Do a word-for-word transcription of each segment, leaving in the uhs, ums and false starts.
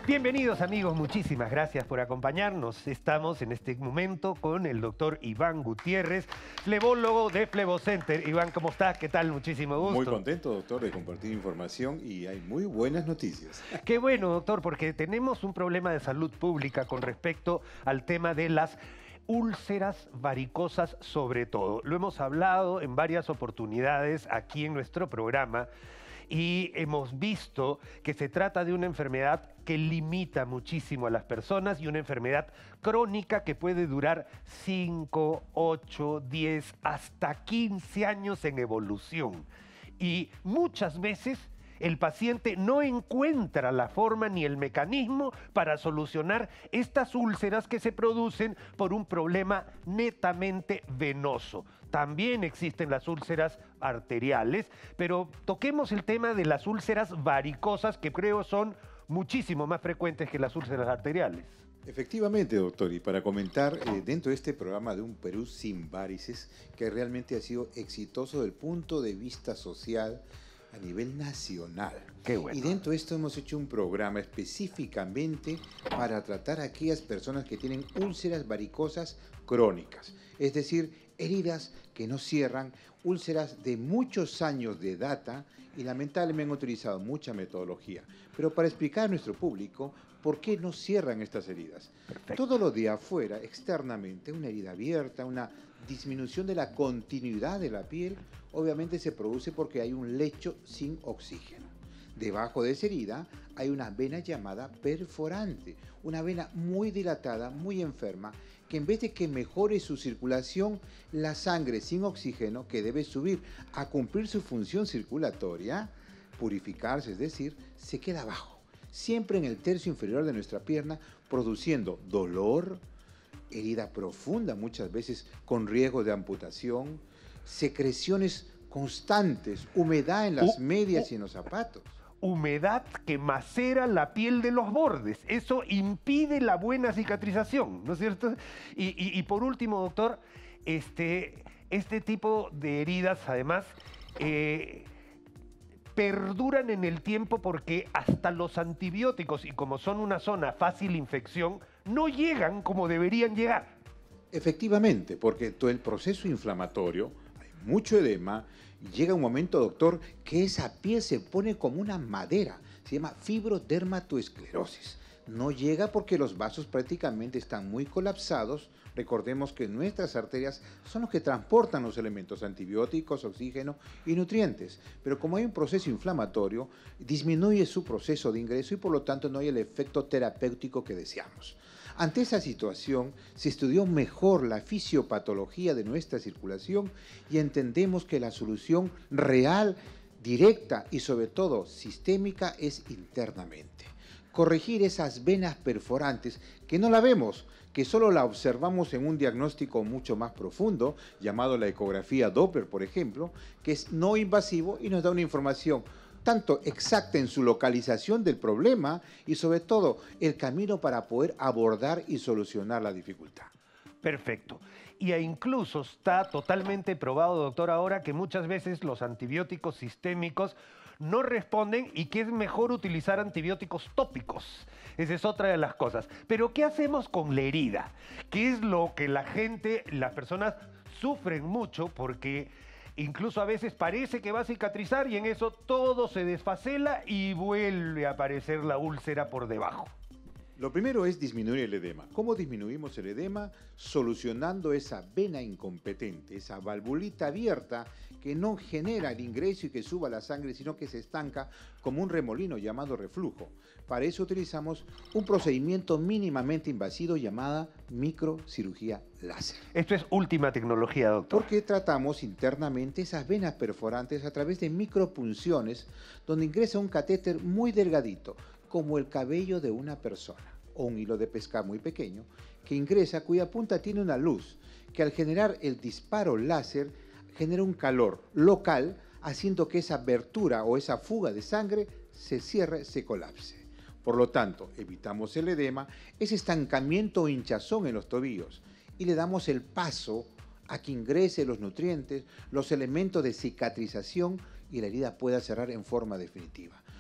Bienvenidos amigos, muchísimas gracias por acompañarnos. Estamos en este momento con el doctor Iván Gutiérrez, flebólogo de Flebocenter. Iván, ¿cómo estás? ¿Qué tal? Muchísimo gusto. Muy contento, doctor, de compartir información y hay muy buenas noticias. Qué bueno, doctor, porque tenemos un problema de salud pública con respecto al tema de las úlceras varicosas sobre todo. Lo hemos hablado en varias oportunidades aquí en nuestro programa y hemos visto que se trata de una enfermedad que limita muchísimo a las personas y una enfermedad crónica que puede durar cinco, ocho, diez, hasta quince años en evolución. Y muchas veces el paciente no encuentra la forma ni el mecanismo para solucionar estas úlceras que se producen por un problema netamente venoso. También existen las úlceras arteriales, pero toquemos el tema de las úlceras varicosas, que creo son muchísimo más frecuentes que las úlceras arteriales. Efectivamente, doctor, y para comentar eh, dentro de este programa de Un Perú sin varices, que realmente ha sido exitoso desde el punto de vista social, a nivel nacional. Qué bueno. Y dentro de esto hemos hecho un programa específicamente para tratar a aquellas personas que tienen úlceras varicosas crónicas, es decir, heridas que no cierran, úlceras de muchos años de data, y lamentablemente han utilizado mucha metodología. Pero para explicar a nuestro público por qué no cierran estas heridas. Perfecto. Todo lo de afuera, externamente, una herida abierta, una disminución de la continuidad de la piel, obviamente se produce porque hay un lecho sin oxígeno. Debajo de esa herida hay una vena llamada perforante, una vena muy dilatada, muy enferma, que en vez de que mejore su circulación, la sangre sin oxígeno, que debe subir a cumplir su función circulatoria, purificarse, es decir, se queda abajo, siempre en el tercio inferior de nuestra pierna, produciendo dolor, herida profunda, muchas veces con riesgo de amputación, secreciones constantes, humedad en las Uh, medias uh. y en los zapatos. Humedad que macera la piel de los bordes. Eso impide la buena cicatrización, ¿no es cierto? Y, y, y por último, doctor, este, este tipo de heridas, además, eh, perduran en el tiempo porque hasta los antibióticos, y como son una zona fácil infección, no llegan como deberían llegar. Efectivamente, porque todo el proceso inflamatorio, hay mucho edema, llega un momento, doctor, que esa piel se pone como una madera, se llama fibrodermatoesclerosis. No llega porque los vasos prácticamente están muy colapsados. Recordemos que nuestras arterias son los que transportan los elementos antibióticos, oxígeno y nutrientes. Pero como hay un proceso inflamatorio, disminuye su proceso de ingreso y por lo tanto no hay el efecto terapéutico que deseamos. Ante esa situación, se estudió mejor la fisiopatología de nuestra circulación y entendemos que la solución real, directa y sobre todo sistémica es internamente. Corregir esas venas perforantes que no la vemos, que solo la observamos en un diagnóstico mucho más profundo, llamado la ecografía Doppler, por ejemplo, que es no invasivo y nos da una información tanto exacta en su localización del problema y sobre todo el camino para poder abordar y solucionar la dificultad. Perfecto. Y incluso está totalmente probado, doctor, ahora que muchas veces los antibióticos sistémicos no responden y que es mejor utilizar antibióticos tópicos. Esa es otra de las cosas. Pero ¿qué hacemos con la herida? ¿Qué es lo que la gente, las personas sufren mucho porque incluso a veces parece que va a cicatrizar y en eso todo se desfacela y vuelve a aparecer la úlcera por debajo? Lo primero es disminuir el edema. ¿Cómo disminuimos el edema? Solucionando esa vena incompetente, esa valvulita abierta que no genera el ingreso y que suba la sangre, sino que se estanca como un remolino llamado reflujo. Para eso utilizamos un procedimiento mínimamente invasivo llamada microcirugía láser. Esto es última tecnología, doctor. Porque tratamos internamente esas venas perforantes a través de micropunciones donde ingresa un catéter muy delgadito, como el cabello de una persona, o un hilo de pescar muy pequeño, que ingresa, cuya punta tiene una luz, que al generar el disparo láser, genera un calor local, haciendo que esa abertura o esa fuga de sangre se cierre, se colapse. Por lo tanto, evitamos el edema, ese estancamiento o hinchazón en los tobillos, y le damos el paso a que ingrese los nutrientes, los elementos de cicatrización y la herida pueda cerrar en forma definitiva.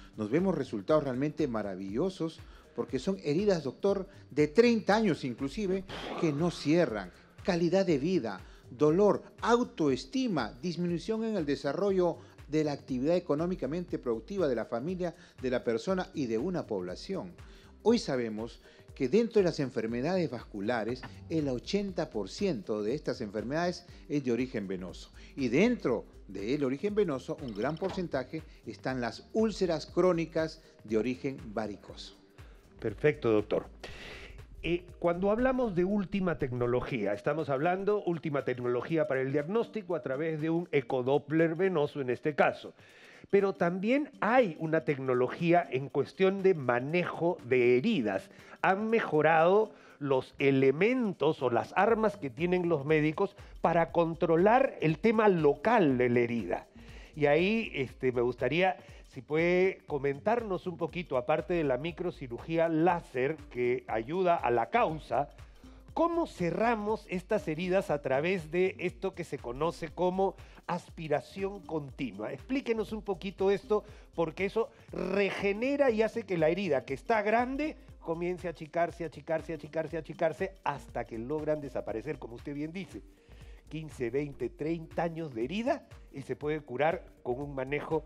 nos vemos resultados realmente maravillosos, porque son heridas, doctor, de treinta años inclusive, que no cierran. Calidad de vida, dolor, autoestima, disminución en el desarrollo de la actividad económicamente productiva de la familia, de la persona y de una población. Hoy sabemos que dentro de las enfermedades vasculares, el ochenta por ciento de estas enfermedades es de origen venoso. Y dentro del origen venoso, un gran porcentaje están las úlceras crónicas de origen varicoso. Perfecto, doctor. Eh, cuando hablamos de última tecnología, estamos hablando última tecnología para el diagnóstico a través de un ecodoppler venoso en este caso. Pero también hay una tecnología en cuestión de manejo de heridas. Han mejorado los elementos o las armas que tienen los médicos para controlar el tema local de la herida. Y ahí este, me gustaría, si puede comentarnos un poquito, aparte de la microcirugía láser que ayuda a la causa, ¿cómo cerramos estas heridas a través de esto que se conoce como aspiración continua? Explíquenos un poquito esto, porque eso regenera y hace que la herida que está grande comience a achicarse, achicarse, achicarse, achicarse, hasta que logran desaparecer, como usted bien dice. quince, veinte, treinta años de herida y se puede curar con un manejo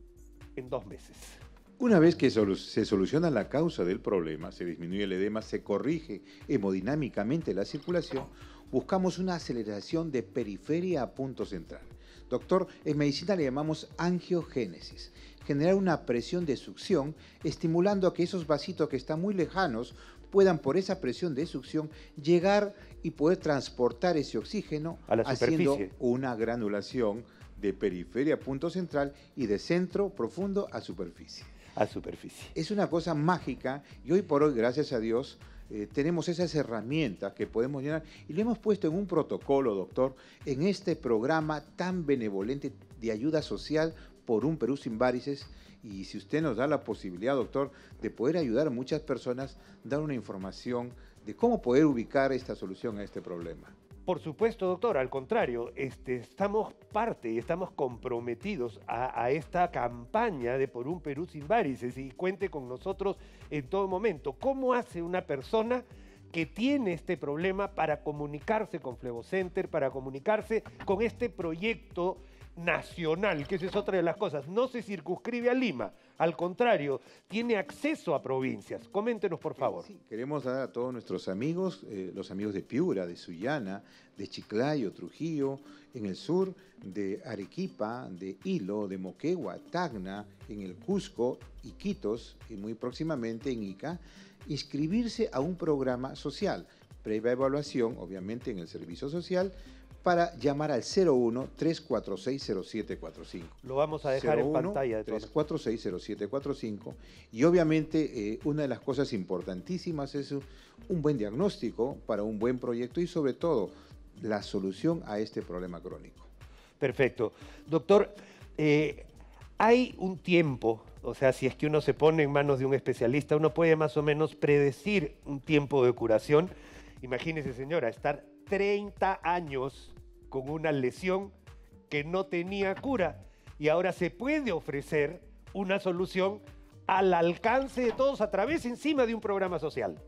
en dos meses. Una vez que se soluciona la causa del problema, se disminuye el edema, se corrige hemodinámicamente la circulación, buscamos una aceleración de periferia a punto central. Doctor, en medicina le llamamos angiogénesis, generar una presión de succión, estimulando a que esos vasitos que están muy lejanos puedan por esa presión de succión llegar y poder transportar ese oxígeno a la haciendo superficie. Una granulación de periferia a punto central y de centro profundo a superficie. A superficie. Es una cosa mágica y hoy por hoy, gracias a Dios, eh, tenemos esas herramientas que podemos llenar y lo hemos puesto en un protocolo, doctor, en este programa tan benevolente de ayuda social por un Perú sin varices. Y si usted nos da la posibilidad, doctor, de poder ayudar a muchas personas, dar una información de cómo poder ubicar esta solución a este problema. Por supuesto, doctor, al contrario, este, estamos parte y estamos comprometidos a, a esta campaña de Por un Perú sin varices y cuente con nosotros en todo momento. ¿Cómo hace una persona que tiene este problema para comunicarse con Flevocenter, para comunicarse con este proyecto nacional, que esa es otra de las cosas? No se circunscribe a Lima, al contrario, tiene acceso a provincias. Coméntenos, por favor. Sí, queremos dar a todos nuestros amigos, eh, los amigos de Piura, de Sullana, de Chiclayo, Trujillo, en el sur, de Arequipa, de Hilo, de Moquegua, Tacna, en el Cusco, Iquitos y muy próximamente en Ica, inscribirse a un programa social, previa evaluación, obviamente en el servicio social, para llamar al cero uno, tres cuatro seis, cero siete cuatro cinco. Lo vamos a dejar en pantalla. tres cuatro seis, cero siete cuatro cinco. Y obviamente eh, una de las cosas importantísimas es un buen diagnóstico para un buen proyecto y sobre todo la solución a este problema crónico. Perfecto. Doctor, eh, hay un tiempo, o sea, si es que uno se pone en manos de un especialista, uno puede más o menos predecir un tiempo de curación. Imagínese, señora, estar treinta años con una lesión que no tenía cura y ahora se puede ofrecer una solución al alcance de todos a través encima de un programa social.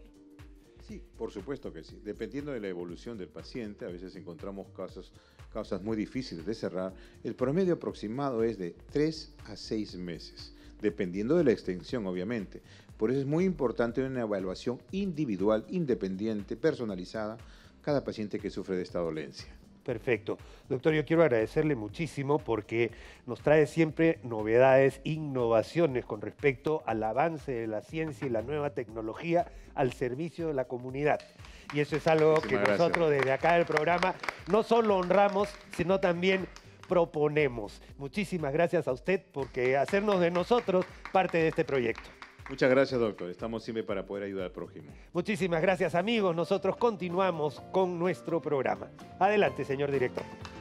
Sí, por supuesto que sí. Dependiendo de la evolución del paciente, a veces encontramos casos, causas muy difíciles de cerrar. El promedio aproximado es de tres a seis meses, dependiendo de la extensión, obviamente. Por eso es muy importante una evaluación individual, independiente, personalizada, cada paciente que sufre de esta dolencia. Perfecto. Doctor, yo quiero agradecerle muchísimo porque nos trae siempre novedades, innovaciones con respecto al avance de la ciencia y la nueva tecnología al servicio de la comunidad. Y eso es algo Muchísimas que gracias. Nosotros desde acá del programa no solo honramos, sino también proponemos. Muchísimas gracias a usted por hacernos de nosotros parte de este proyecto. Muchas gracias, doctor. Estamos siempre para poder ayudar al prójimo. Muchísimas gracias, amigos. Nosotros continuamos con nuestro programa. Adelante, señor director.